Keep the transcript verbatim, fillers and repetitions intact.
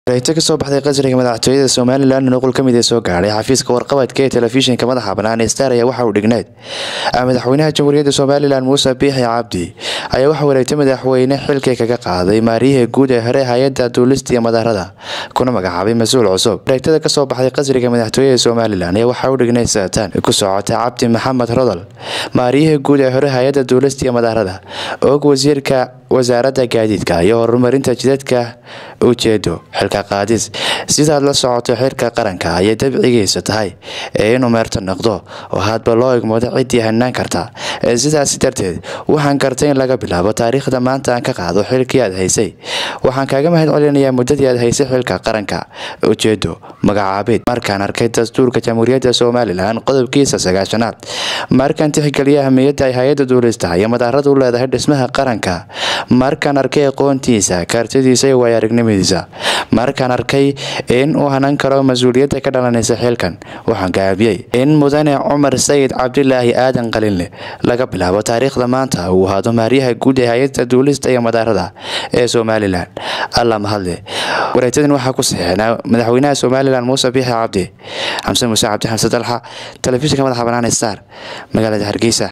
Rayta ka soo baxday qasriga madaxtooyada Soomaaliland nuqul ka mid ah soo gaaray xafiiska warqabadka ee telefishinka madaxa bannaan ee Star ayaa waxa uu dhignayd madaxweynaha Jamhuuriyadda Soomaaliland Muuse Biixi Cabdi ayaa waxa wareegtay madaxweyne xilka kaga qaaday maariyaha guud ee hore hay'adda duulista iyo madaarada kuna magacaabay mas'uul cusub. Raytada ka soo baxday qasriga madaxtooyada Soomaaliland ayaa waxa uu dhignayd saatan ku socotay Cabdi Maxamed Rodol maariyaha guud ee hore hay'adda duulista iyo madaarada oo wasiirka wasaaradda gaadiidka iyo horumarinta jidadka ujeedo xilka qaadis sida la socoto xirka qaranka ay dabcigiisa tahay ee inuu meerto noqdo oo hadba loo igmoodo cidii hanaan karta sidaas darteed waxaan kartay in laga bilaabo taariikhda maanta aan ka qaado xilkii aad haysay waxaan kaaga mahadcelinayaa muddadii aad haysay xilka qaranka ujeedo magacaabid markaan arkay dastuurka Jamhuuriyadda Soomaaliland qodobkiisa sagaashanaad markaan tixgeliyay ahmiyadda ay hay'adda duulista iyo madaarada u leedahay dhismaha qaranka markaan arkay aqoontiisa kartidiisa iyo waayo-aragnimadiisa markaan arkay in uu hanan karo mas'uuliyadda ka dhalanaysa xilkan waxaan gaabiyay in mudane Cumar Sayid Cabdilaahi Aadan Qalinle laga bilaabo taariikhda maanta uu hado maariyaha guud ee hay'adda duulista iyo madaarada ee Soomaaliland alla mahadle wareegtadan waxa ku saxeexnaa madaxweynaha Soomaaliland Muuse Biixi Cabdi Xamse Muuse Cabdi Xamse Dalxa telefishinka madaxa bannaan ee Star magaalada Hargeysa.